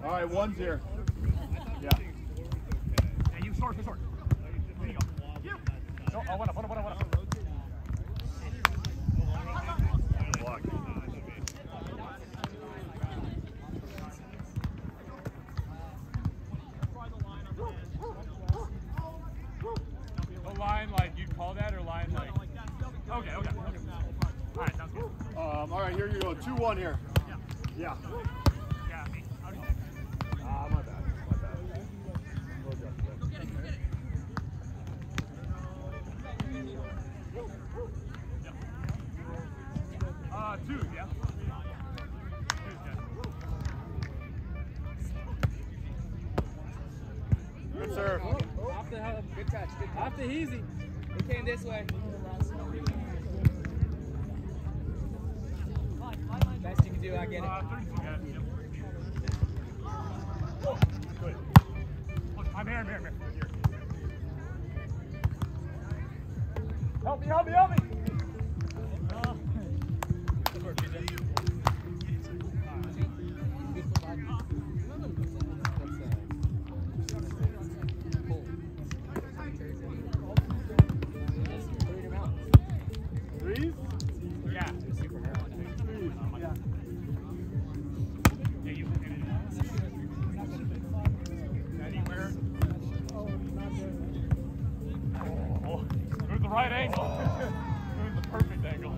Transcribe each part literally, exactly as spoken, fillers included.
All right, one's here. Yeah. Yeah, you short, short. There you go. You. No, oh, one up, one up, one up, one up. Block. A line like you'd call that, or line like? Okay, okay, okay. All right, sounds good. Um, all right, here you go. two one here. Yeah. Yeah. Yeah, me. Ah, my bad. My bad. Go get it, go get it. Uh, two, yeah. Good serve. Oh, oh, off the hub. Good touch. Good touch. Off the easy. It came this way. Best you can do, I get it. Uh, thirty-two, guys. Yep. Good. Look, I'm here, I'm here, I'm here. Here. Help me, help me, help me! Uh, Good work, P J. Threes? Yeah. Super hard. Yeah. Yeah, you hit it. Anywhere. Oh, it was the right angle. It was the perfect angle.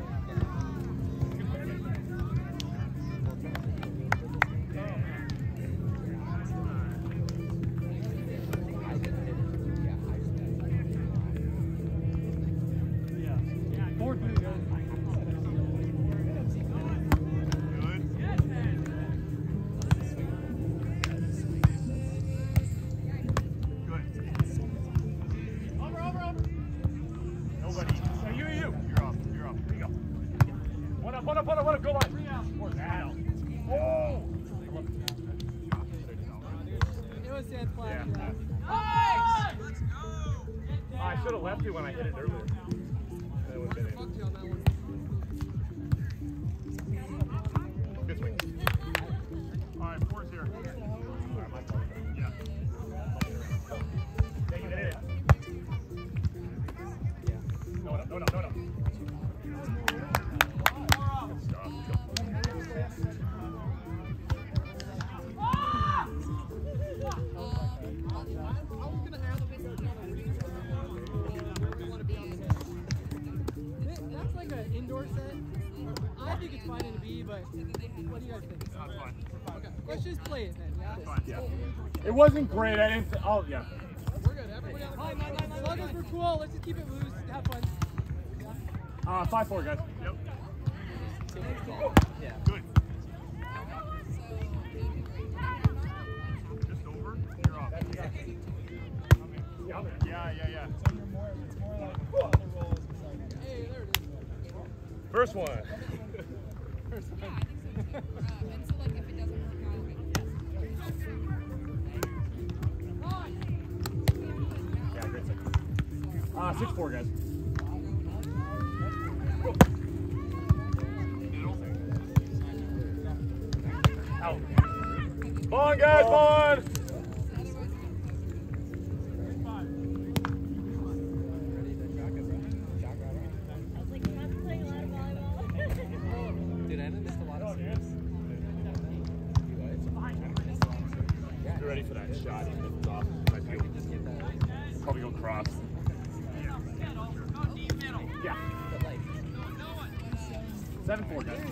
One up, one up, one up, go line. Or now. Oh! It was dead flat. Yeah. Yeah. Let's go! Oh, I should have left you when I hit it earlier. That would have been it. Good swing. All right, four's here. All right, my fault. Yeah. Yeah, you hit it. No, no, no, no, no, no. That's like an indoor set. I think it's fine in a B, but what do you guys think? That's fine. Okay, let's just play it then. Yeah. That's fine. Yeah. It wasn't great. I didn't. Oh, yeah. We're good. Everybody on the line, line, line, line. Sluggers were cool. Let's just keep it loose. Have fun. Uh, five four, guys. Yep. Yeah. Good. Just over. You're off. Yeah, yeah, yeah. Hey, there it is. First one. First one. Yeah, I think so too. Um, and so like if it doesn't work out, Yeah, great second. Uh, six four, guys. Out. Come on, guys, come on! Dude, I haven't missed a lot of You're ready for that shot, even if it's off. I feel. Probably go cross. Yeah. Seven four, guys.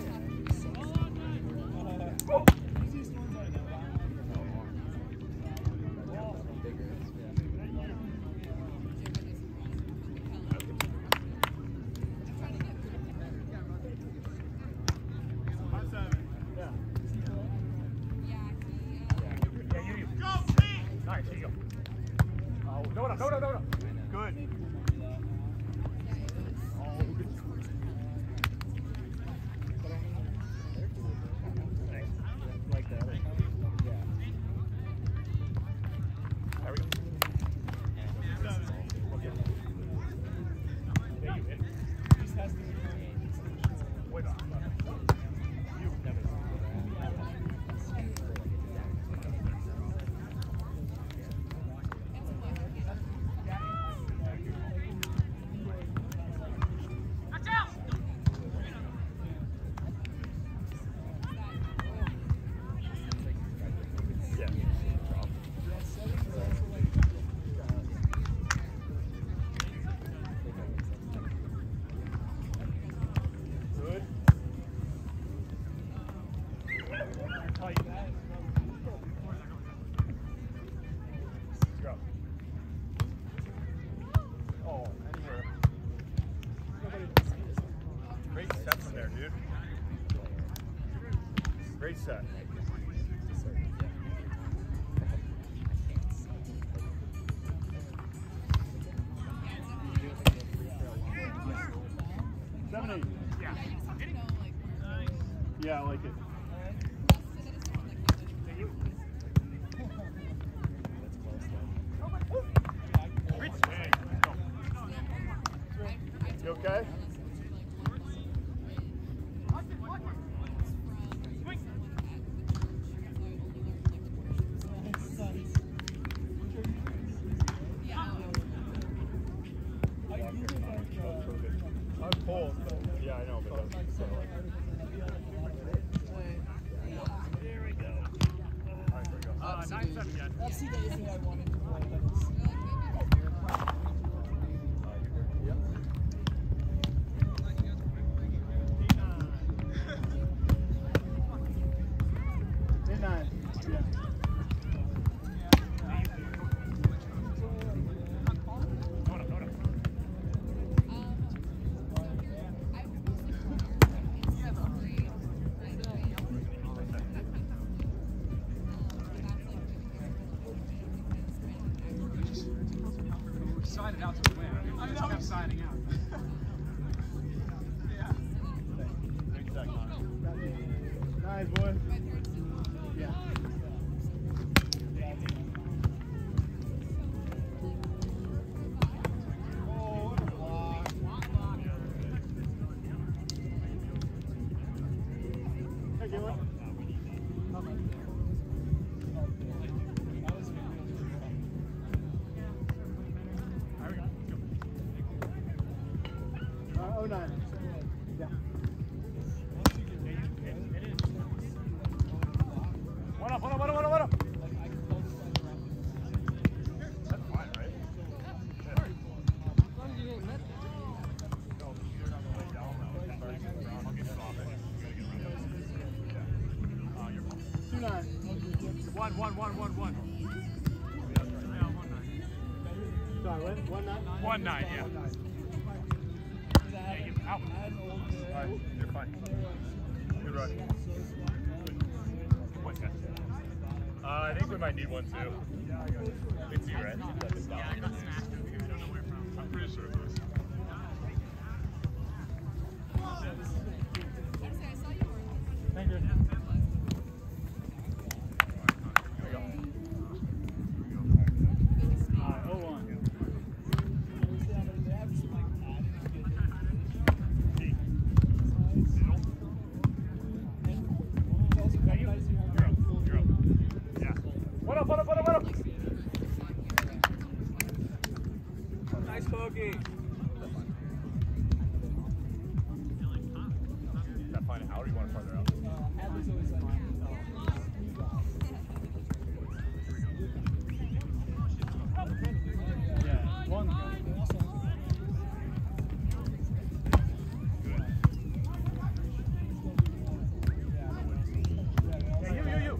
Oh. Nice, here you go. Oh, no, no, no, no, no, no. Good. Oh, good. Thanks. dude. Great set. Seven, eight. Yeah. Yeah, I like it. You okay? I'm cold, but yeah, I know, but that's so like. There we go. All right, there we go. Uh, nine seven, guys. That's the thing I wanted to play. Yep. Eight nine. Yeah. Hold up, hold up. Signing out to the win. I just kept signing out. Yeah. Great Zack. Nice, boy. Yeah. Oh, what a block. Hey, Gillen. Uh, oh nine. Yeah. One up, one up, one up, one up, one up. That's fine, right? As long as you didn't miss it. Two nine. One, one, one, one, one. Sorry, what? One nine? One nine, yeah. Yeah, you out. All right, you're fine. Good run. One ten. Uh, I think we might need one too. It's you, right? I'm pretty sure it was. Thank you. What up, what up, what up, what up? Nice bogey. Is that fine out or you want it farther out? Adler's always like, Yeah, one. Yeah, you, you, you.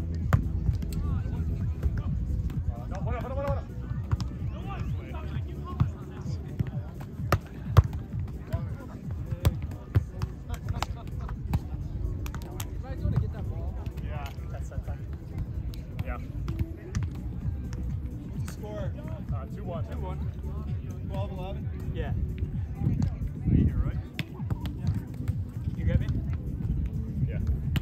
No, what up, what up, what up, what up? right, you want to get that ball. Yeah, that's that time. Yeah. What's the score? Uh, two one. Two one. twelve eleven? Yeah. You here, right? You get me? Yeah.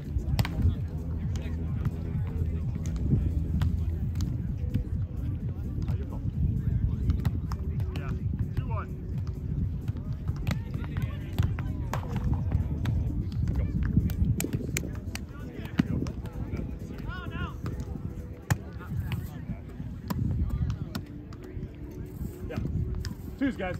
Oh, you're cool. Yeah. Two one. Yeah. Twos, guys.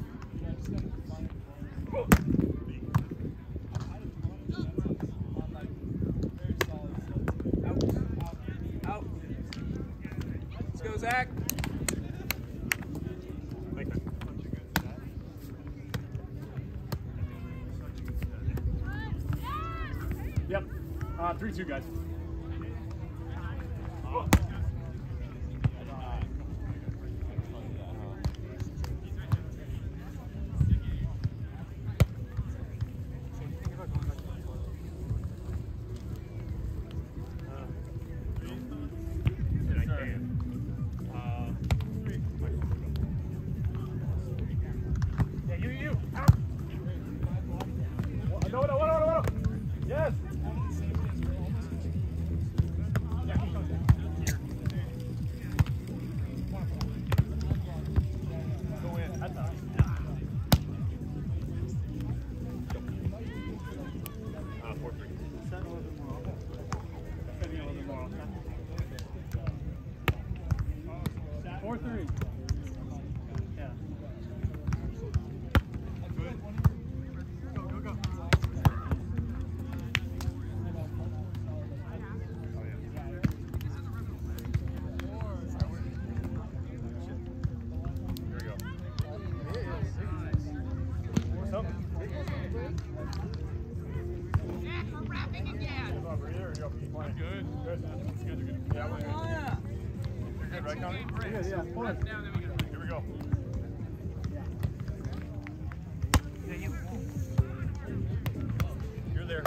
Out. Let's go, Zach. Thank you. Yep. Uh, three two, guys. no, no, no, no, no. Yes. Go in. That's all. Ah, four three. Send a little bit more. Sending a little bit more. Four three. Yeah. Good. Go, go, go. Oh, yeah. Here we go. What's up? Zack, we're wrapping again. Over here, or you playing? Good. Good. You guys are good. Yeah, we're good. You're good, right, Connie? Yeah, yeah. Point. Here we go. Yeah, you. You're there.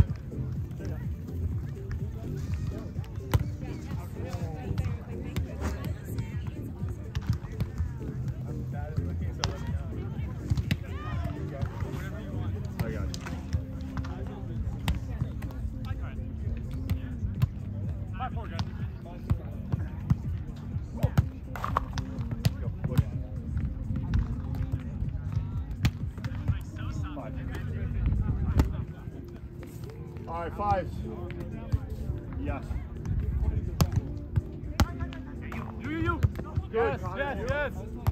I'm bad at looking, so let me know. Whatever you want. I got you. Five, four, guys. Go, push. Five. All right, fives. Yes. You, you, you. Yes, yes, yes.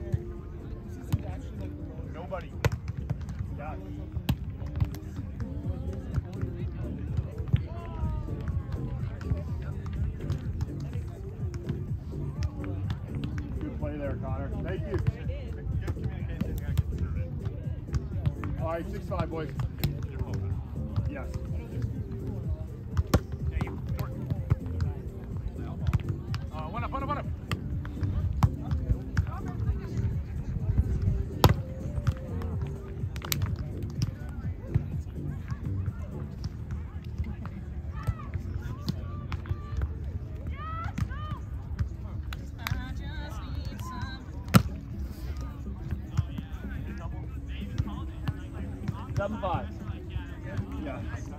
Nobody. Yes. Good play there, Connor. Thank you. Good communication. All right, six five, boys. Yes. Uh, one up, one up, one up. Seven five. Yeah.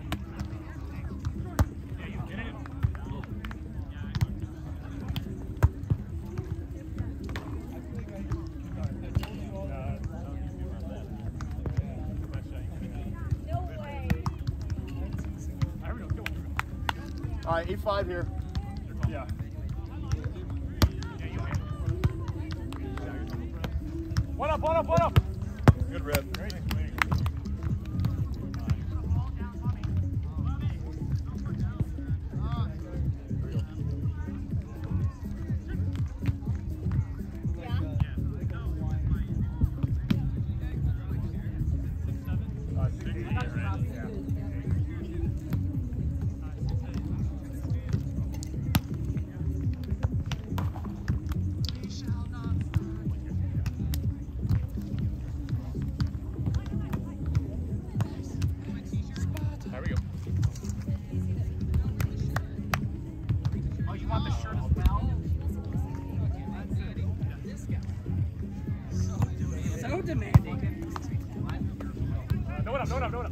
No way. All right, eight five here. Yeah. One up, one up, one up. Good rip. Great. So demanding. No one up, no one up, no one up.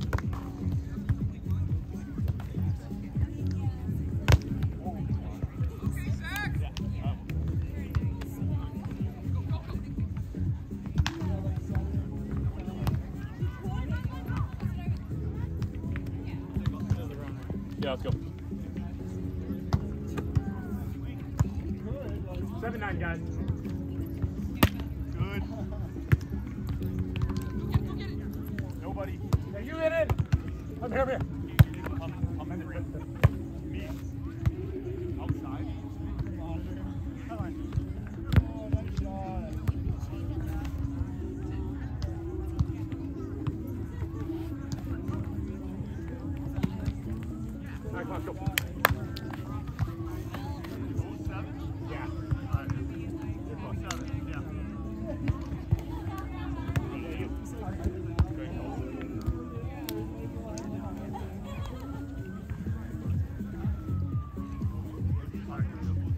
Okay, Zack. Yeah, let's go. Seven nine, guys. Good. Nobody. Yeah, you in it. I'm here, I'm here. I'm, I'm in the rim. Me. Outside. Come on. Oh, nice shot. All right, come on, go. Seven? Yeah. All right. You're close. Seven. Yeah. Yeah, you. Great call. All right, here we go.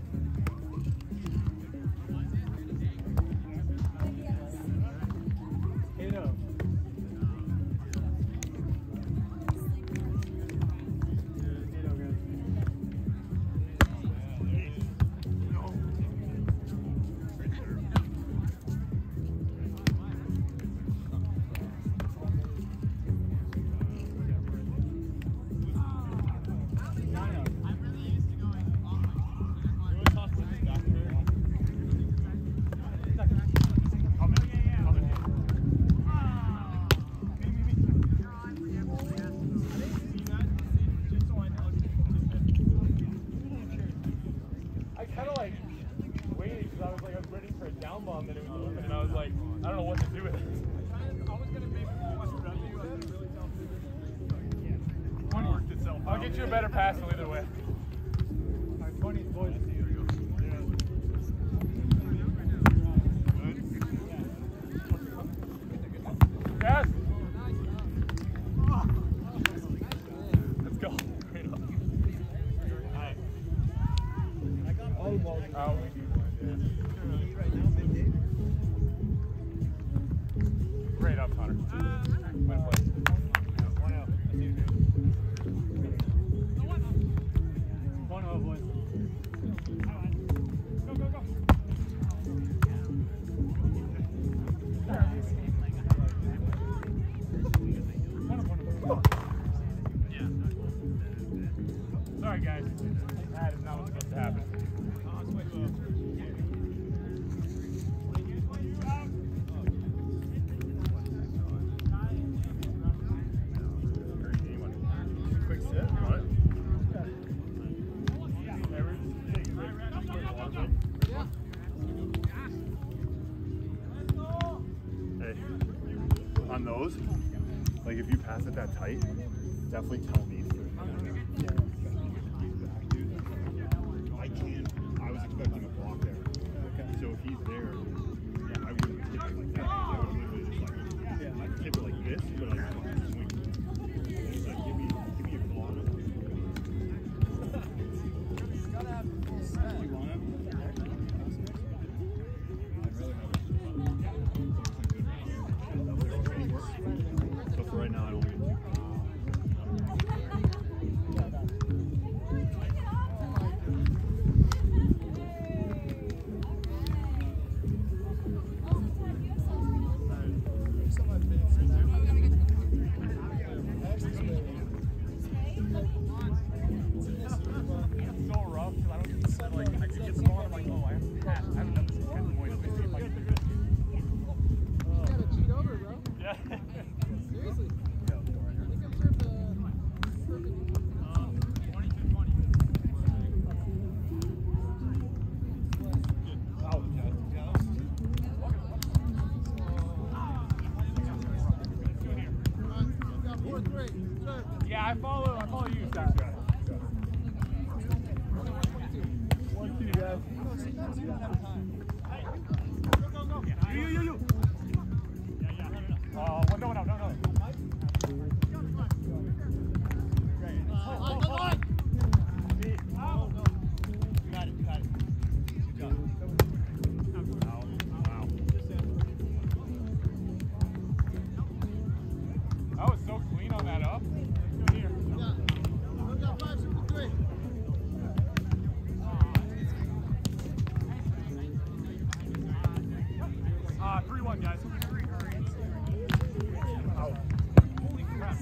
Eight oh. I'll get you a better pass either way. All right, twenty, boys. Yes. Let's go. Great up. All right. Oh, we do one, yeah. Great up, Connor. Way to play. One out. One oh, boys. Go, go, go. Sorry, guys. That is not what's supposed to happen. Quick sit, you want it? Hey, on those, like if you pass it that tight, definitely tell me. I can't. I was expecting a block there. So if he's there, I wouldn't tip it like that. I would literally just like, I could tip it like this, but I would swing. It's like, give me, give me a claw. Gotta have the full set. You want it? So for right now, I don't get it. Yeah, I follow. I follow you, Zack. One, two, guys. Go, go, go. You, you, you. Yeah, yeah. Uh, one, no, no, no, no. Got it, got it. Good job. Wow, wow. That was so clean on that up. Uh, three one, guys. Ow. Holy crap.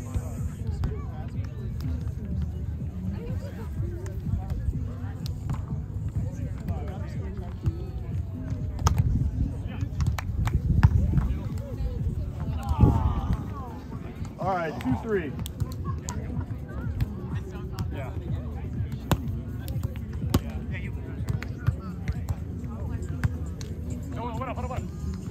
All right, two three. Yeah. No, no, what up, what up, what up?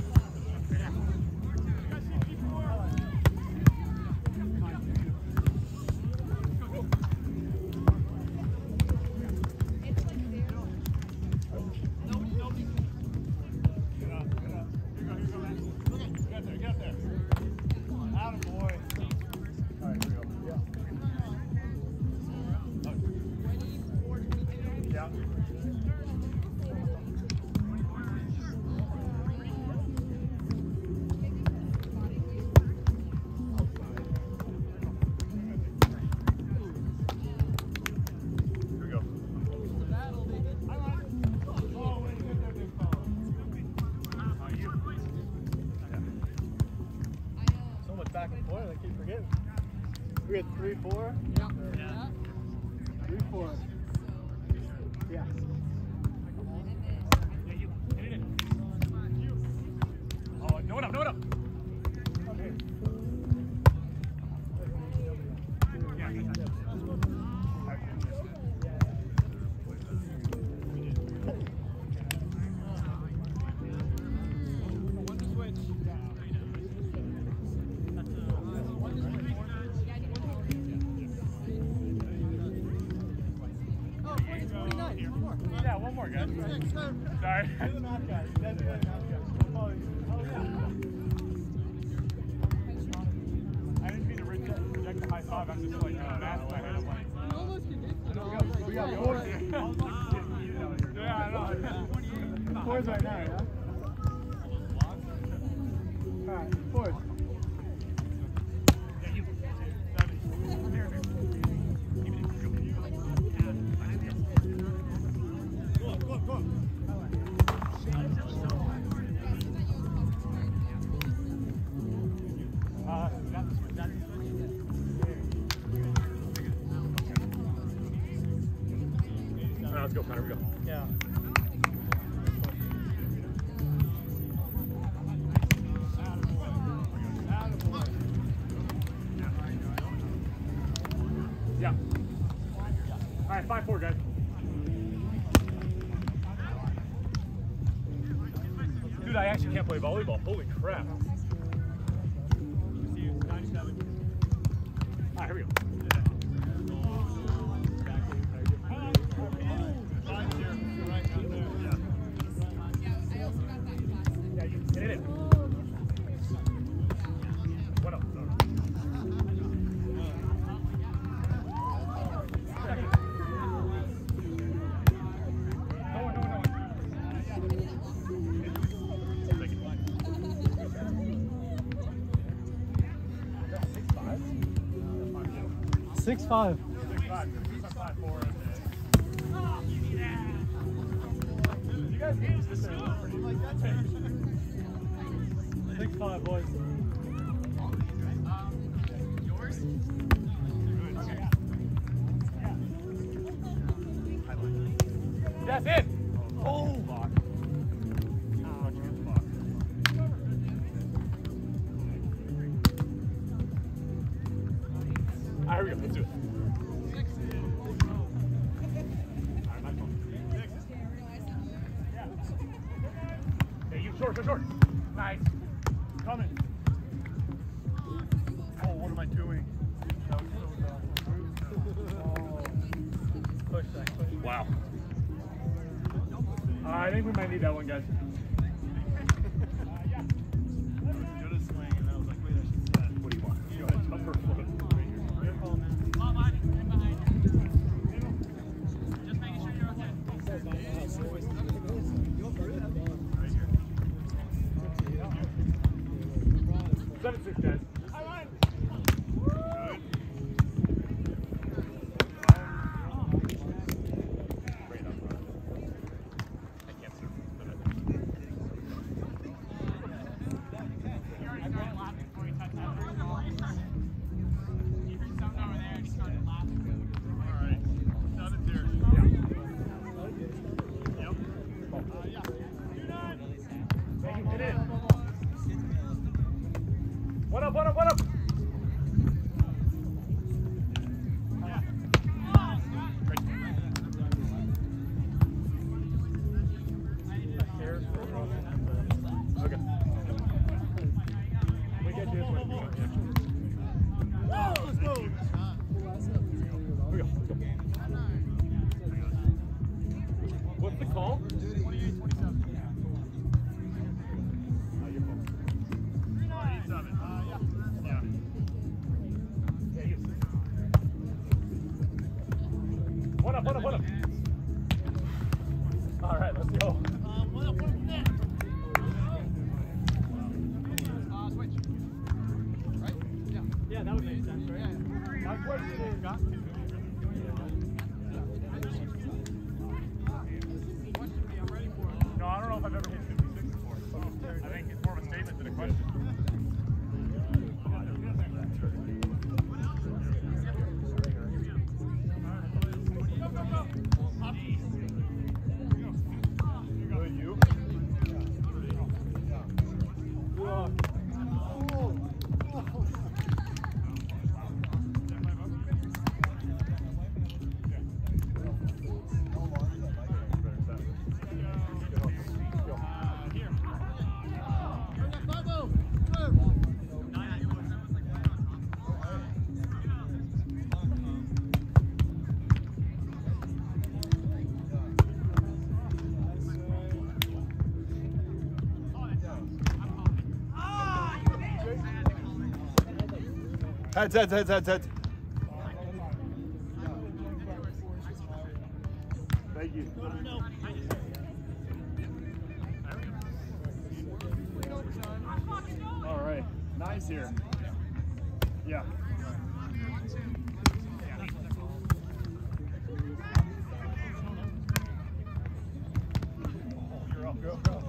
Back and forth, I keep forgetting. We had three, four? Yeah. Yeah. Three, four. Yeah. Oh, no one up, no one up. Okay. Yeah. One to switch. more, guys. Sorry. You're the math guy. You guys are the math guy. Oh, yeah. I didn't mean to reject, reject the high five. I'm just like, uh, math in my head. I'm like, You almost convinced me. we got four. Yeah, I know. Fours right now, yeah? Alright, fours. Yeah, you. Seven. Here, here. Go on, go on, go on. Uh, got this one, got this one. All right, let's go, Connor, we go. Yeah. Yeah. All right, five four, guys. Dude, I actually can't play volleyball. Holy crap. See you, ninety-seven. All right, here we go. Yeah, you hit it. What up? Six five. Six five. Five four. You guys use this Six five, boys. Yours? That's it. Oh, block. All right, here we go. Let's do it. Six. All right, my phone. Six. Yeah. Hey, you short, short, short. Nice. Coming. Oh, what am I doing? That was so dumb. Oh. Push that, push. Wow. Uh, I think we might need that one, guys. uh, yeah. Good at swing, and I was like, wait, I should set. What do you want? Go ahead, jump or float. Your call, man. Oh, behind you. Right behind you. Just making sure you're okay. Right here. Seven six, guys. Hi, Ryan. Good. Great up front. I can't serve. You already started laughing before you touched that. You heard something over there and he started laughing. All right. Seven here. Yeah. Yep. Uh, yeah. Two nine. Hey, hit it. What up, what up, what up? Yeah. Great. Okay. We get this one. Oh, let's go. Here we go. Let's go. What's the call? twenty-eight twenty-seven. Uh, your phone. twenty-seven. Uh, yeah. Yeah. Yeah, you. One up, one up, one up. All right, let's go. Um, one up, one up, there. Uh, switch. Right? Yeah. Yeah, that would make sense, right? Yeah. Now switch. Got to. No, I don't know if I've ever hit fifty-six before. I think it's more of a statement than a question. Good, you. Here. Heads, heads, heads, heads, heads. Thank you. All right, nice here. Yeah. You're up, go, go.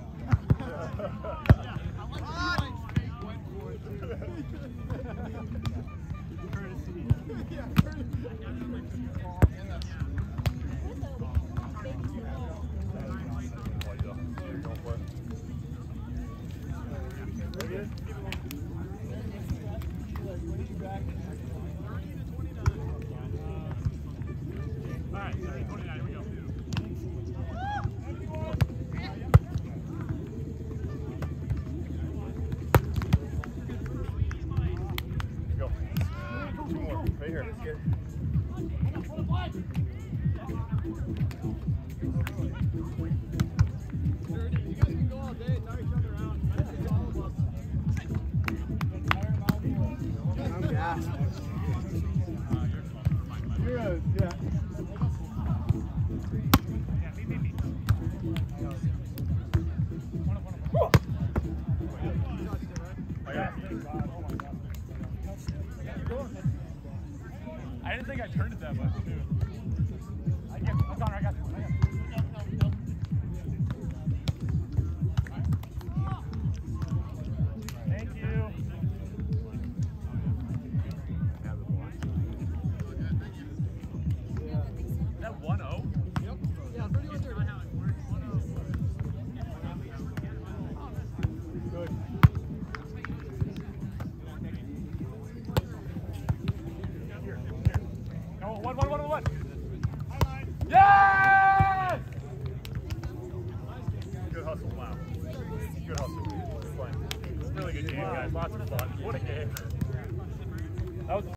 Right here. Let's get You guys can go all day, tire each other out. That's all of us. I'm gassed. You're a, yeah. I didn't think I turned it that much, too. I get, I'm Connor, I got you. I got you. Thank you. Is that one oh? Yep. Yeah, thirty-one thirty. Good. No, one, one, one, one. Yes! Good hustle, wow. Good hustle. Fun. Really good game, guys. Lots of fun. What a game. That was